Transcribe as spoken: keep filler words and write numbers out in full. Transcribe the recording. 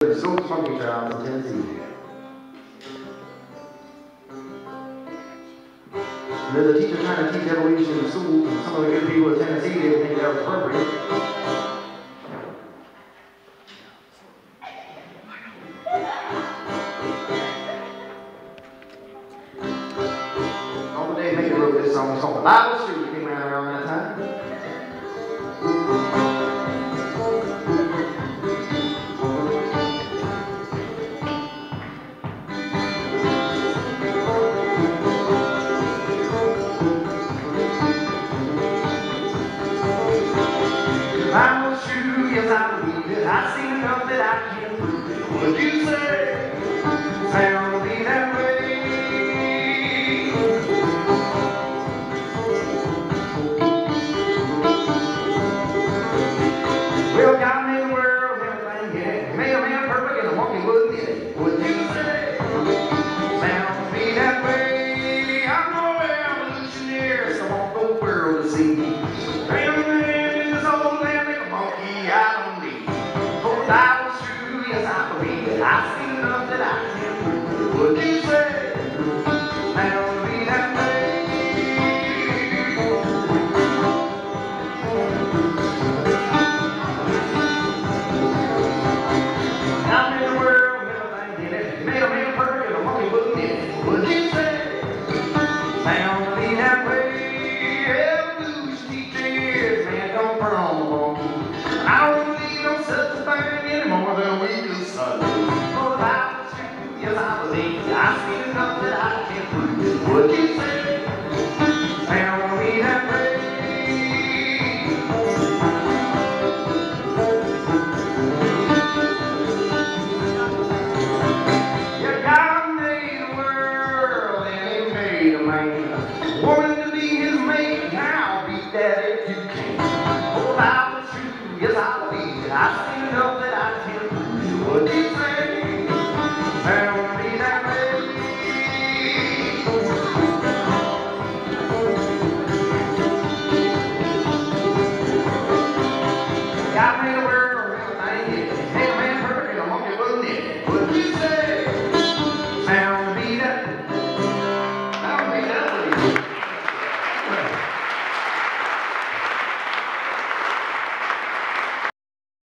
live so funky towns in Tennessee. There's a teacher trying to teach evolution in school, and some of the good people of Tennessee didn't think that was appropriate. Uncle Dave Maker wrote this song. It's called The Bible Street. It came out around that time. The Bible's true, yes I believe it. I've seen enough that I can prove it. What you say?